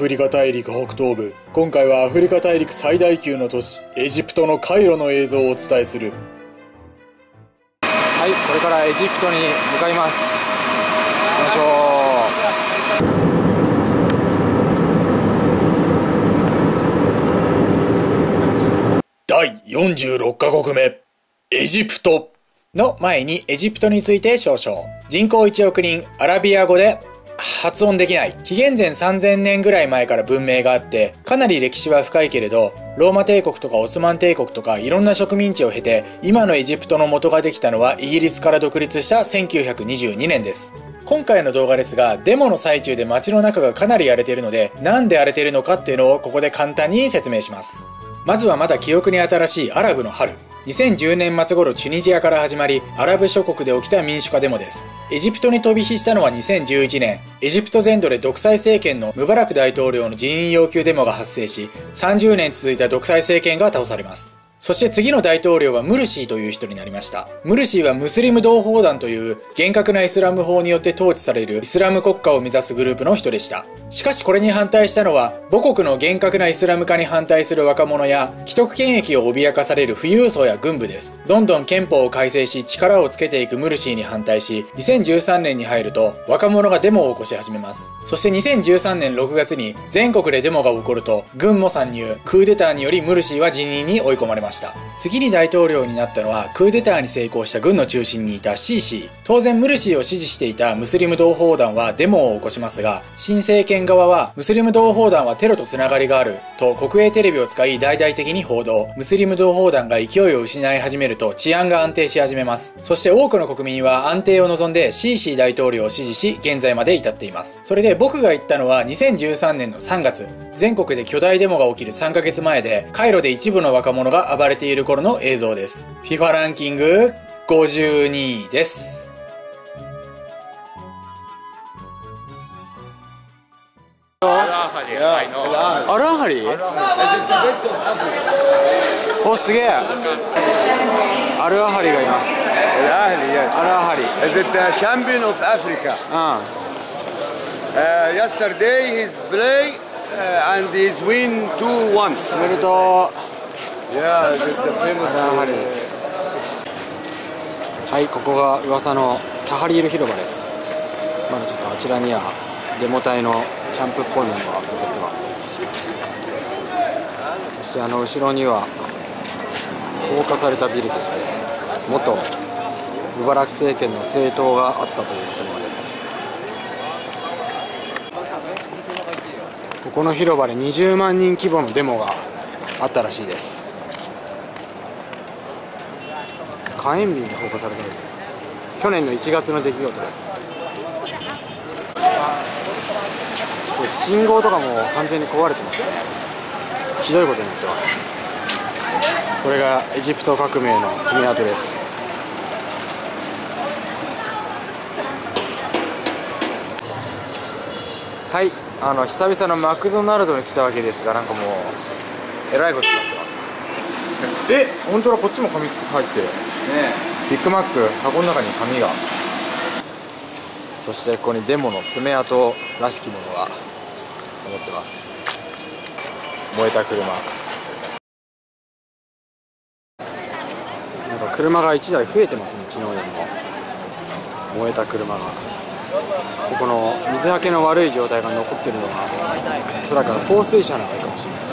フリカ大陸北東部。今回はアフリカ大陸最大級の都市エジプトのカイロの映像をお伝えする。 はい、これからエジプトに向かいます。 第46カ国目エジプトの前にエジプトについて少々。人口1億人、アラビア語で発音できない。紀元前3000年ぐらい前から文明があって、かなり歴史は深いけれど、ローマ帝国とかオスマン帝国とかいろんな植民地を経て、今のエジプトの元ができたのはイギリスから独立した1922年です。今回の動画ですが、デモの最中で街の中がかなり荒れているので、なんで荒れているのかっていうのをここで簡単に説明します。まずはまだ記憶に新しいアラブの春。2010年末頃チュニジアから始まり、アラブ諸国で起きた民主化デモです。エジプトに飛び火したのは2011年、エジプト全土で独裁政権のムバラク大統領の辞任要求デモが発生し、30年続いた独裁政権が倒されます。そして次の大統領はムルシーという人になりました。ムルシーはムスリム同胞団という厳格なイスラム法によって統治されるイスラム国家を目指すグループの人でした。しかしこれに反対したのは母国の厳格なイスラム化に反対する若者や既得権益を脅かされる富裕層や軍部です。どんどん憲法を改正し力をつけていくムルシーに反対し、2013年に入ると若者がデモを起こし始めます。そして2013年6月に全国でデモが起こると軍も参入、クーデターによりムルシーは辞任に追い込まれました。次に大統領になったのはクーデターに成功した軍の中心にいたシーシー。当然ムルシーを支持していたムスリム同胞団はデモを起こしますが、新政権側はムスリム同胞団はテロとつながりがあると国営テレビを使い大々的に報道。ムスリム同胞団が勢いを失い始めると治安が安定し始めます。そして多くの国民は安定を望んでシーシー大統領を支持し、現在まで至っています。それで僕が言ったのは2013年の3月、全国で巨大デモが起きる3ヶ月前で、カイロで一部の若者が暴れている頃の映像です。FIFA ランキング52位です。アルアハリ？お、すげえ。アルアハリがいます。アルアハリ。 Is it the champion of Africa? Yesterday his play and he's win 2-1. おめでとう。 Yeah, the famous. はい、ここが噂のタハリール広場です。まだちょっとあちらにはデモ隊のキャンプっぽいものが残ってます。そして後ろには放火されたビルですね。元ムバラク政権の政党があったという建物です。ここの広場で20万人規模のデモがあったらしいです。火炎瓶で放火されている。去年の1月の出来事です。これ信号とかも完全に壊れてますね。ひどいことになってます。これがエジプト革命の爪痕です。はい、久々のマクドナルドに来たわけですが、なんかもうえらいことになってます。本当だ、こっちも紙入ってるね。ビッグマック箱の中に紙が。そしてここにデモの爪痕らしきものが残ってます。燃えた車。なんか車が1台増えてますね、昨日よりも。燃えた車が。そこの水はけの悪い状態が残ってるのが、おそらく放水車なのかもしれないです。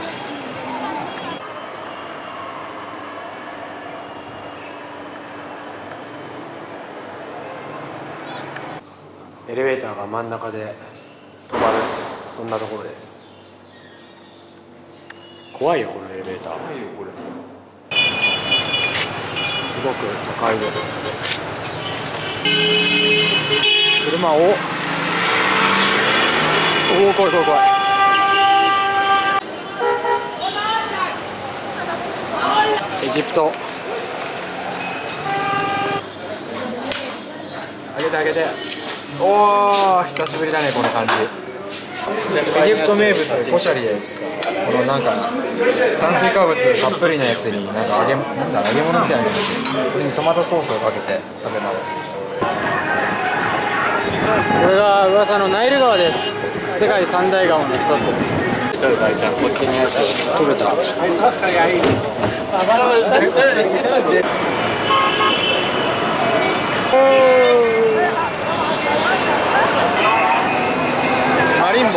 エレベーターが真ん中で止まる、そんなところです。怖いよ、このエレベーター。すごく都会です。車を怖い。エジプト。上げて。おー、久しぶりだね、この感じ。エジプト名物コシャリです。このなんか炭水化物たっぷりのやつになんか揚げ物みたいなやつ、これにトマトソースをかけて食べます。これが噂のナイル川です。 世界三大川の一つ。取れたじゃん、こっちのやつ取れた。マリンボ、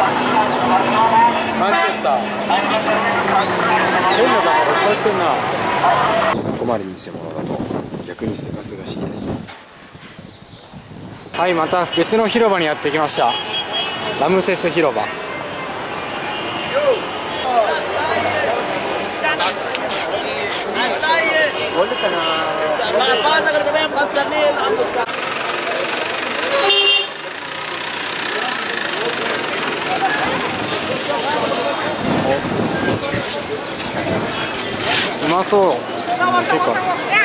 マンチェスター、変なところこうやってんな。ここまで偽物だと逆にすがすがしいです。はい、また別の広場にやってきました。ラムセス広場。うまそう。結構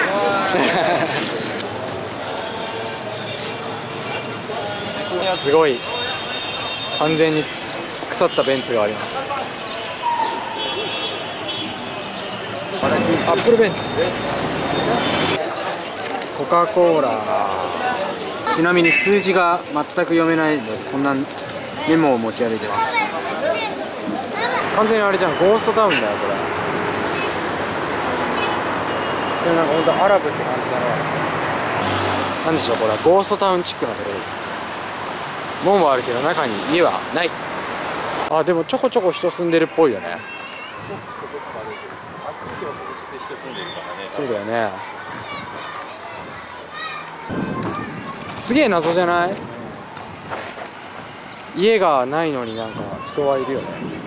すごい完全に腐ったベンツがあります。アップルベンツ、コカ・コーラ。ちなみに数字が全く読めないのでこんなメモを持ち歩いてます。完全にあれじゃん、ゴーストタウンだよこれ。でもなんか本当アラブって感じだね。なんでしょう、これはゴーストタウンチックなところです。門はあるけど中に家はない。あ、でもちょこちょこ人住んでるっぽいよね。そうだよね。すげえ謎じゃない？家がないのになんか人はいるよね。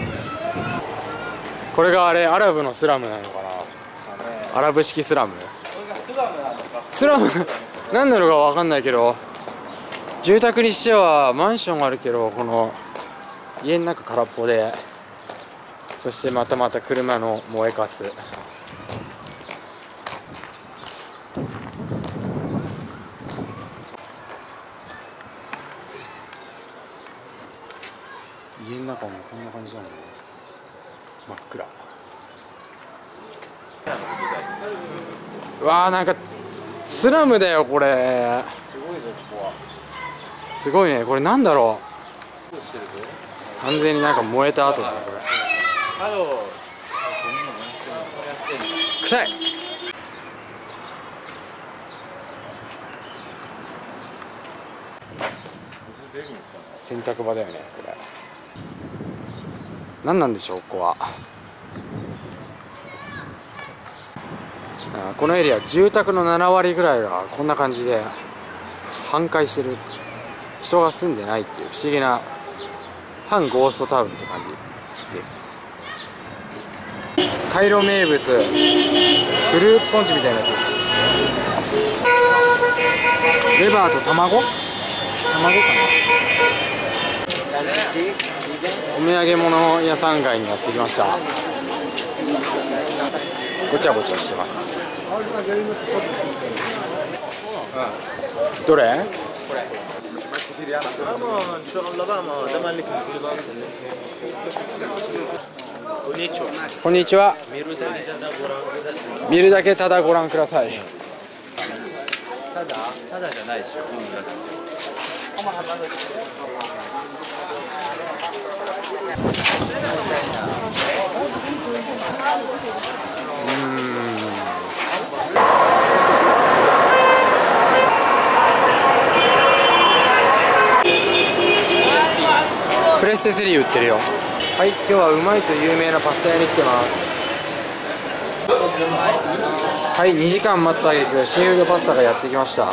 これがあれアラブのスラムなのかな。アラブ式スラム。スラム何なのか分かんないけど、住宅にしてはマンションあるけどこの家の中空っぽで、そしてまた車の燃えかす。家の中もこんな感じなんだね。真っ暗。うわー、なんかスラムだよこれ。すごいね。これなんだろう。完全になんか燃えた後だねこれ。臭い。洗濯場だよねこれ。何なんでしょうここは。このエリア住宅の7割ぐらいがこんな感じで半壊してる。人が住んでないっていう不思議な反ゴーストタウンって感じです。カイロ名物フルーツポンチみたいなやつです。レバーと卵かな。お土産物屋さん街にやってきました。ごちゃごちゃしてます。どれ？こんにちは。見るだけただご覧ください。ただじゃないでしょ。プレステ3売ってるよ。はい、今日はうまいと有名なパスタ屋に来てます。はい、2時間待った挙句シーフードパスタがやってきました。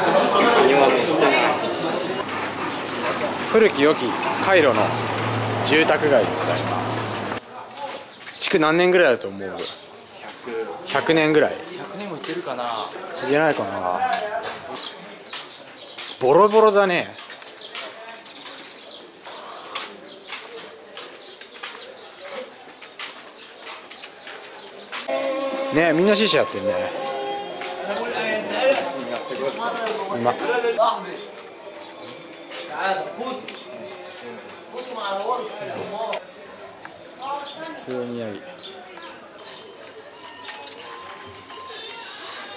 古き良きカイロの住宅街でございます。築何年ぐらいだと思う？100年ぐらい。100年もいってるかな。いないかな。ボロボロだね。ねえ、みんなシーシャやってんね。うまっ。普通にやり。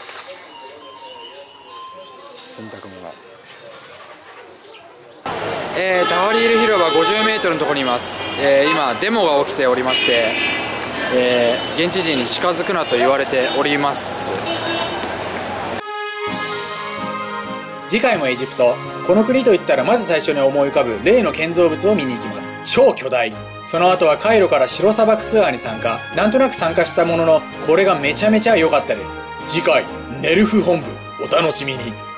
洗濯物。 タワリール広場 50m のところにいます。今デモが起きておりまして、現地人に近づくなと言われております。次回もエジプト。この国といったらまず最初に思い浮かぶ例の建造物を見に行きます。超巨大。その後はカイロから白砂漠ツアーに参加。なんとなく参加したものの、これがめちゃめちゃ良かったです。次回ネルフ本部お楽しみに。